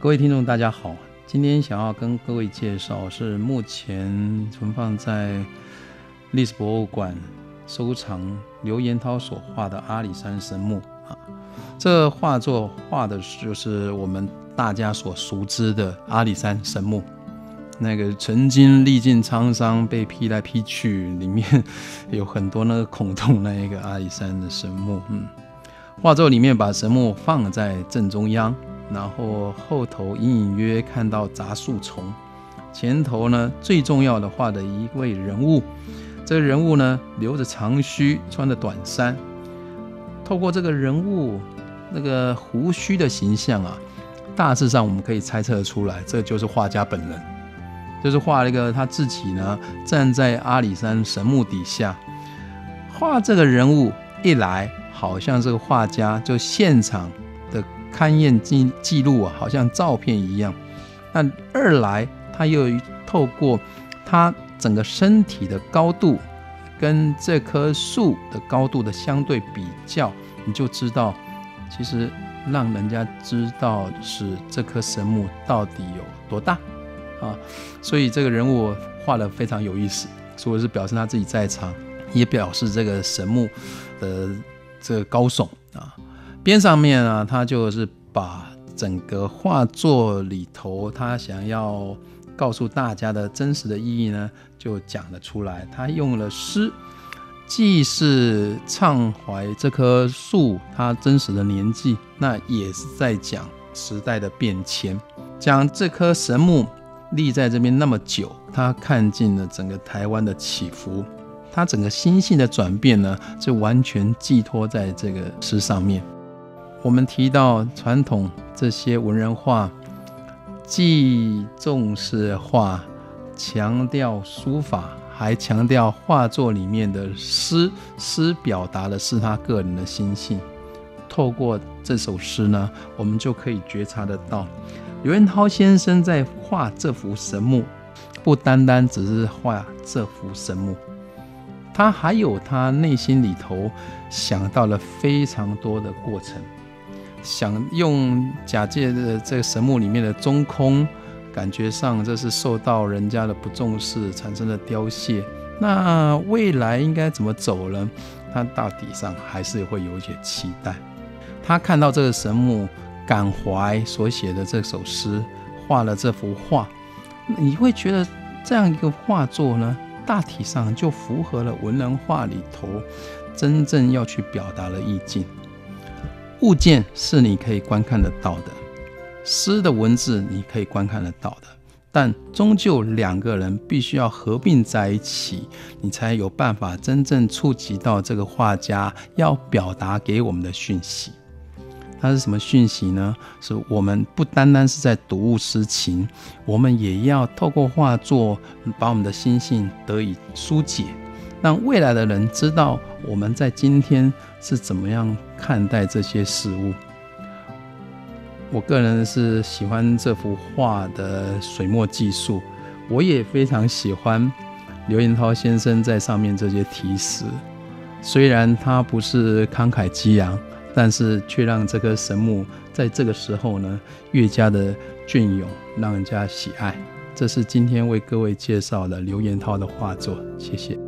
各位听众大家好，今天想要跟各位介绍是目前存放在历史博物馆收藏刘延涛所画的阿里山神木。这画作画的就是我们大家所熟知的阿里山神木，那个曾经历尽沧桑被劈来劈去，里面有很多那个孔洞，那一个阿里山的神木。画作里面把神木放在正中央，然后后头隐隐约约看到杂树丛，前头呢最重要的画的一位人物，这个人物呢留着长须，穿着短衫。透过这个人物那个胡须的形象大致上我们可以猜测出来，这就是画家本人，就是画了一个他自己呢站在阿里山神木底下，画这个人物一来好像这个画家就现场的勘验记录好像照片一样，那二来他又透过他整个身体的高度跟这棵树的高度的相对比较，你就知道其实让人家知道是这棵神木到底有多大所以这个人物画得非常有意思，除了是表示他自己在场，也表示这个神木的这个高耸边上面他就是把整个画作里头他想要告诉大家的真实的意义呢就讲了出来。他用了诗，既是畅怀这棵树它真实的年纪，那也是在讲时代的变迁，讲这棵神木立在这边那么久，他看尽了整个台湾的起伏，他整个心性的转变呢就完全寄托在这个诗上面。我们提到传统这些文人画既重视画，强调书法，还强调画作里面的诗表达的是他个人的心性。透过这首诗呢，我们就可以觉察得到刘延涛先生在画这幅神木不单单只是画这幅神木，他还有他内心里头想到了非常多的过程，想用假借的这个神木里面的中空，感觉上这是受到人家的不重视产生的凋谢，那未来应该怎么走呢？他大体上还是会有一些期待。他看到这个神木感怀所写的这首诗，画了这幅画，你会觉得这样一个画作呢大体上就符合了文人画里头真正要去表达的意境。物件是你可以观看得到的，诗的文字你可以观看得到的，但终究两个人必须要合并在一起，你才有办法真正触及到这个画家要表达给我们的讯息。它是什么讯息呢？是我们不单单是在读物思情，我们也要透过画作把我们的心性得以疏解，让未来的人知道我们在今天是怎么样看待这些事物。我个人是喜欢这幅画的水墨技术，我也非常喜欢刘延涛先生在上面这些题诗，虽然他不是慷慨激昂，但是却让这棵神木在这个时候呢越加的隽永，让人家喜爱。这是今天为各位介绍的刘延涛的画作，谢谢。